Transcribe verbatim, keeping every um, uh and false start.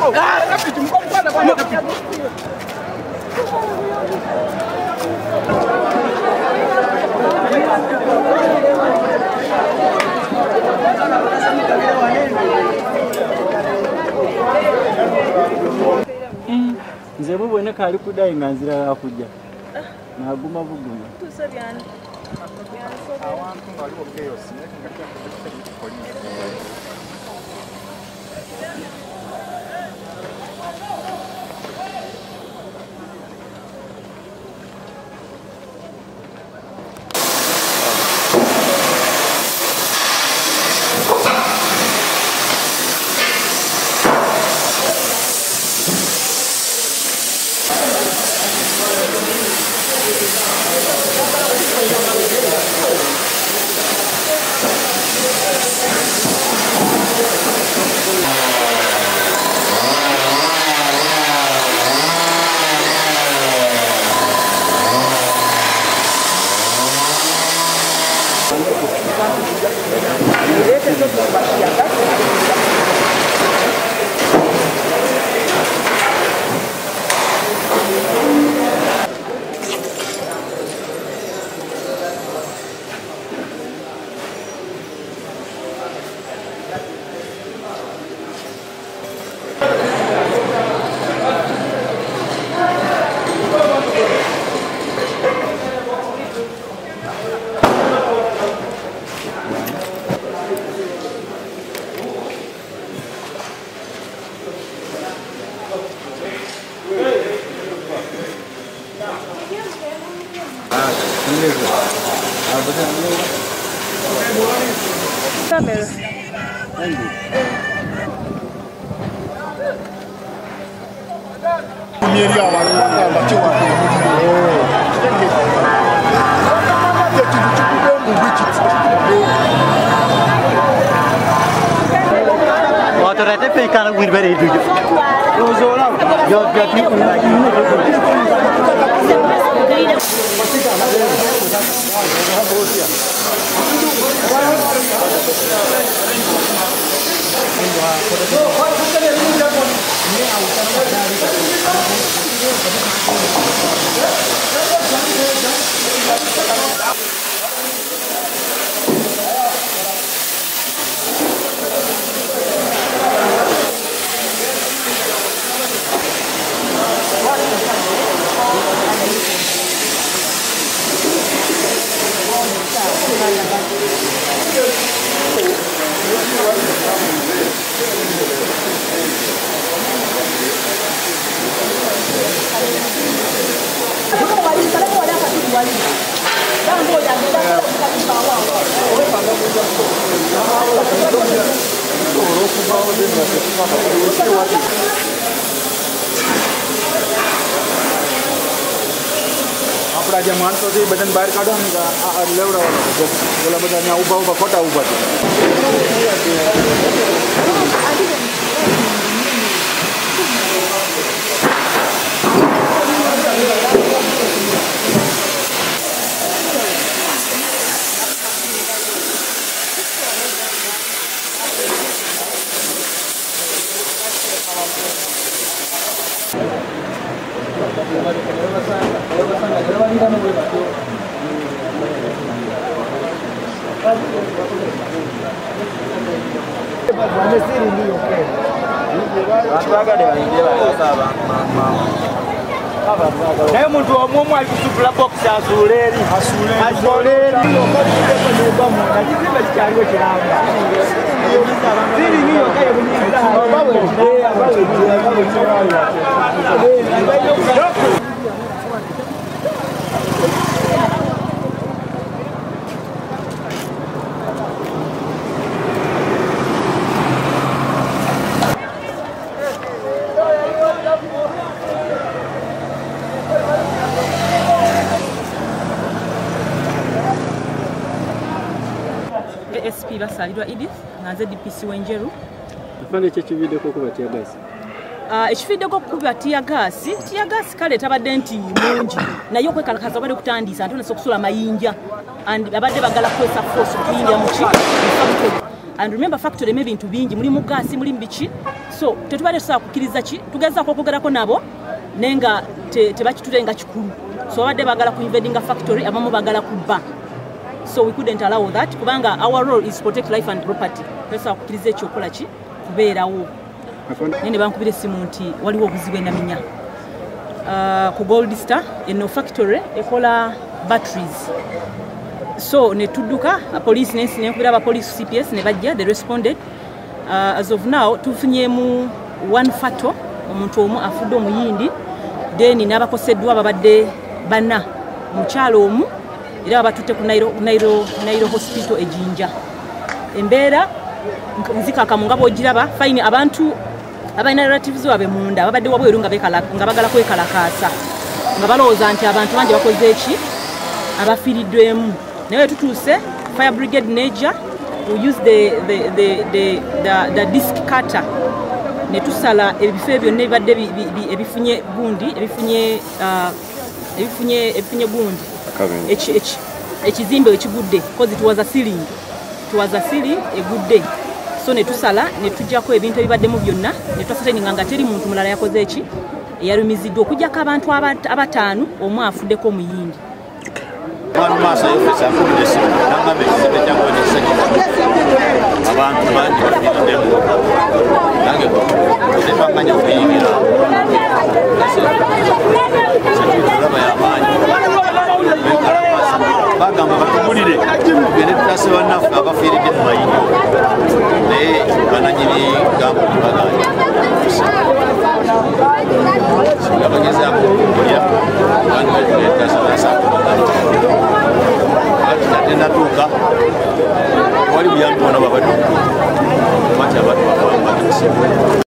Njeru bwene kali kudai nganzira yakujja. Naguma buguma. Tusabyana. Abantu baliwo chaos nekanga Camera. Mieri abantu bagamba cyo Autorate pe kana win bare du. Ozora. Yo gati આપડા જે માણસો છે બધાને બહાર કાઢો ને આ લેવડાવવાનો ઓલા બધા ત્યાં ઊભા ઊભા ખોટા ઊભા છે naye omuntu omuomu ali kusupula bokisi asuuleeri asuuleeri ekizimbe kikyaliwo kiramba siringiyoka S P basalirwa Edith naze D P C w'Enjeru. Tufande kye kividdeko kuba tia gas. Ah ekividdeko kuba tia gas, tia gas kale tabadde nti mungi. Naye okwekalakaza bali kutandisa ate naso kusula mayinja and abadde bagala kwesa force kuyinja mu ki factory. And remember factory maybe bintu bingi muri mu gas muri mbichi so tetubadde tusobola kukkiriza ki tugezaako okwogerako nabo naye nga tebakitule nga kikulu so babadde baagala ku invadinga factory abamu baagala kubba so we couldn't allow that kubanga our role is protect life and property tetusobola kukkiriza ekyokola ki kubeerawo naye ne bankubira essimu nti waliwo obuzibu enaminya uh, ku Gold Star eno factory ekola batteries so ne tudduka police nensi nenkubira abapolice C P S ne bajja they responded uh, as of now tufunyeemu one fato omuntu omu afudde omuyindi then n'abakoseddwa babadde bana mukyalo omu era batutte ku Nairo, Nairo, Nairo hospital ejinja embeera nzikaka mu nga bw'ogiraba fine abantu abalina relatives waabwe munda babadde wabweru nga bagala kwekalakaasa nga balowooza nti abantu bangi bakoze eki abafiiriddwemu naye tutuuse fire brigade neja we use the, the, the, the, the, the disc cutter ne tusala ebifo byonna ebibadde ebifunye gundi ebifunye uh, ebifunye ebifunye gundi ekizimbe ekigudde kozi tuwaza ceiling tuwaza ceiling egudde so ne tusala ne tujjako ebintu ebibaddemu byonna ne twaseteninga nga teri muntu mulala yakoze eki eyalumiziddwa okujjako abantu abataano omu afuddeko omuyindi abantu bangi bafiiriddemu nange tebamanya kuyingira olaba y'amaanyi bagamba batugulire tugende tutase bannaffe abafiiridde mu mayingo naye bananyini gambo tebaganye nga bagezaako okulya kandi betutase basaakubagala ati tatendatuuka wali buyambi bona babadde batya abantu bakawambakisi